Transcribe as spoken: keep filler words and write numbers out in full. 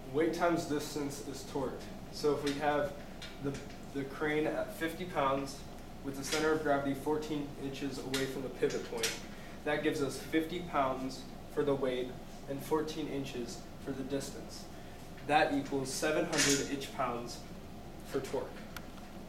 weight times distance is torque. So if we have the, the crane at fifty pounds with the center of gravity fourteen inches away from the pivot point, that gives us fifty pounds for the weight and fourteen inches for the distance. That equals seven hundred inch-pounds for torque.